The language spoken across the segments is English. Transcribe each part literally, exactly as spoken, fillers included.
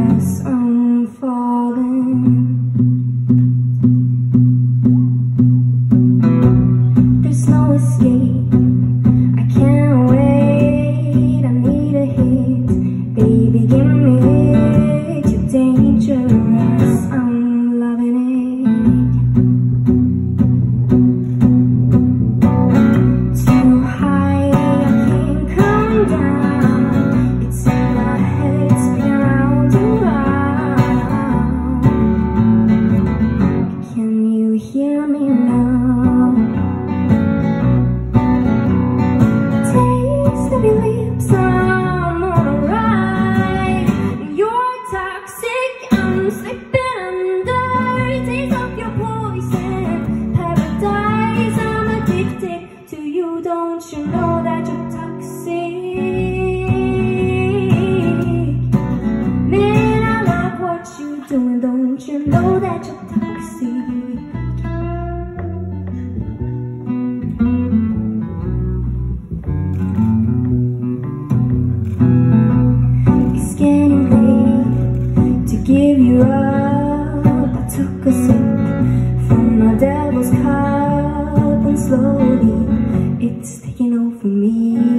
dangerous, I'm falling. There's no escape, I can't wait, I need a hit. Baby, give me it, you're dangerous, I'm loving it. Too high, I can't come down. It's in my head, spinning round and round. Can you hear me now? Taste of your lips, I'm alright. You're toxic, I'm slipping under. Taste of your poison, paradise, I'm addicted to you. Don't you know that you're toxic? Man, I love what you're doing. Don't you know that you're toxic? It's getting late to give you up. I took a sip from my devil's cup, and slowly it's taking over me.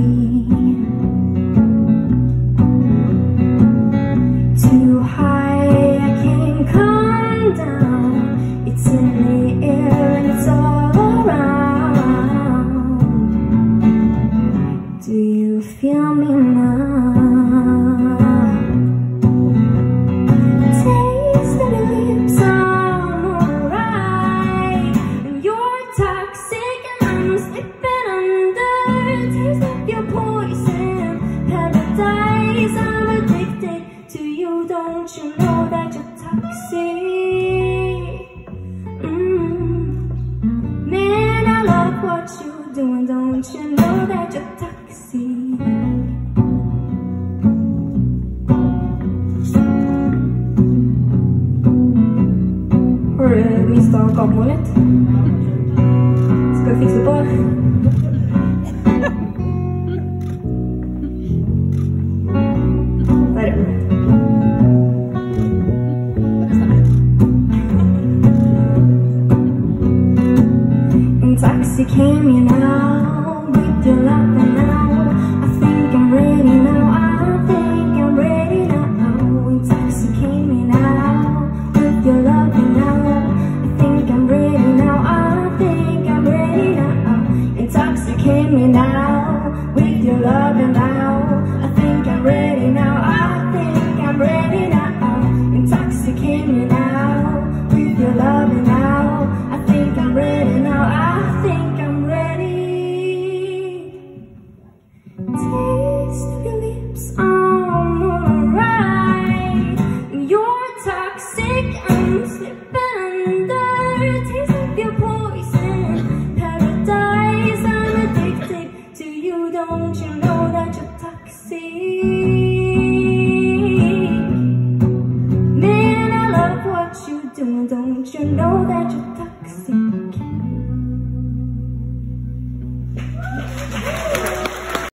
Too high, I can't come down. It's in the air and it's all around. Do you feel me now? Taste of your lips, I'm alright. And you're toxic and I'm slipping under. Taste of your poison, paradise, I'm addicted to you. Don't you know that you're toxic? Mm. Man, I love what you're doing. Don't you know that you're toxic? Har du mistet kabelen litt? Skal vi fikse på? Der, ja. In taxi came you now.